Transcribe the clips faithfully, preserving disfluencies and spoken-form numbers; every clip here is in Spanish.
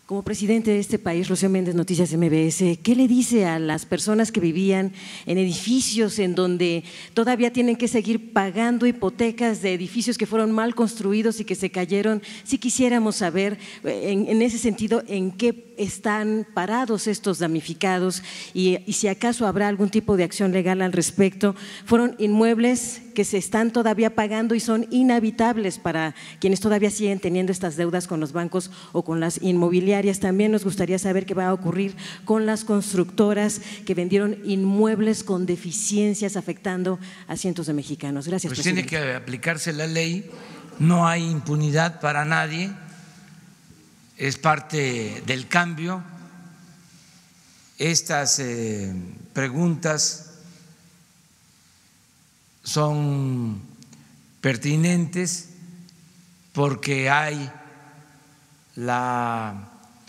Como presidente de este país, Rocío Méndez, Noticias M B S, ¿qué le dice a las personas que vivían en edificios en donde todavía tienen que seguir pagando hipotecas de edificios que fueron mal construidos y que se cayeron? Si quisiéramos saber, en, en ese sentido, en qué están parados estos damnificados y, y si acaso habrá algún tipo de acción legal al respecto. Fueron inmuebles que se están todavía pagando y son inhabitables para quienes todavía siguen teniendo estas deudas con los bancos o con las inmobiliarias. También nos gustaría saber qué va a ocurrir con las constructoras que vendieron inmuebles con deficiencias afectando a cientos de mexicanos. Gracias, pues presidente. Tiene que aplicarse la ley, no hay impunidad para nadie, es parte del cambio. Estas eh, preguntas son pertinentes porque hay la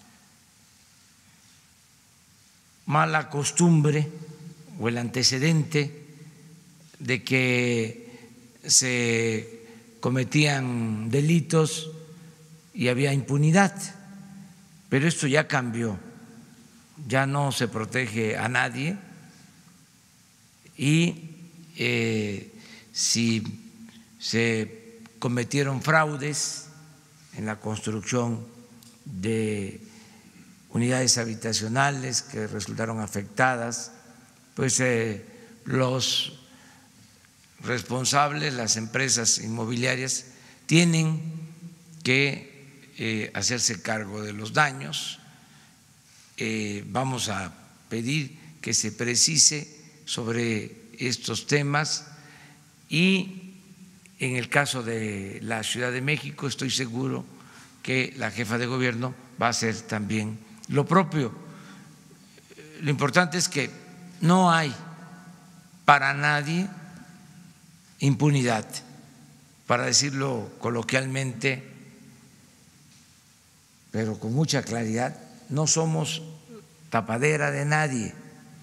mala costumbre o el antecedente de que se cometían delitos y había impunidad, pero esto ya cambió, ya no se protege a nadie y eh, si se cometieron fraudes en la construcción de unidades habitacionales que resultaron afectadas, pues eh, los responsables, las empresas inmobiliarias, tienen que eh, hacerse cargo de los daños. Eh, vamos a pedir que se precise sobre estos temas y en el caso de la Ciudad de México estoy seguro que la jefa de gobierno va a hacer también lo propio. Lo importante es que no hay para nadie impunidad, para decirlo coloquialmente, pero con mucha claridad, no somos tapadera de nadie.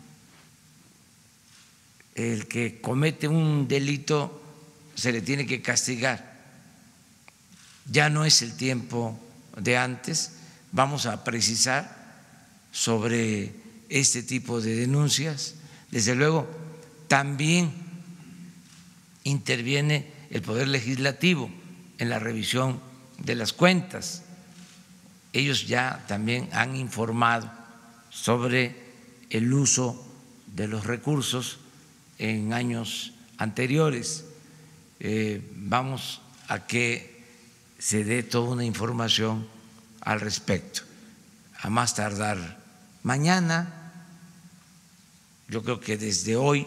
El que comete un delito se le tiene que castigar. Ya no es el tiempo de antes. Vamos a precisar sobre este tipo de denuncias. Desde luego, también interviene el Poder Legislativo en la revisión de las cuentas. Ellos ya también han informado sobre el uso de los recursos en años anteriores. Eh, vamos a que se dé toda una información al respecto. A más tardar mañana, yo creo que desde hoy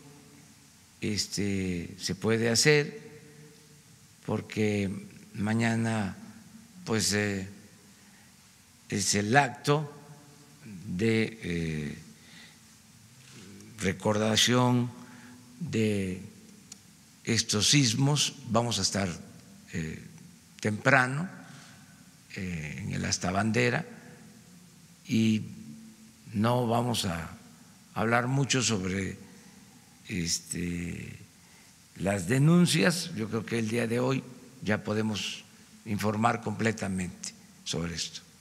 este, se puede hacer, porque mañana pues eh, es el acto de eh, recordación de estos sismos. Vamos a estar eh, temprano eh, en el Asta Bandera y no vamos a hablar mucho sobre este, las denuncias. Yo creo que el día de hoy ya podemos informar completamente sobre esto.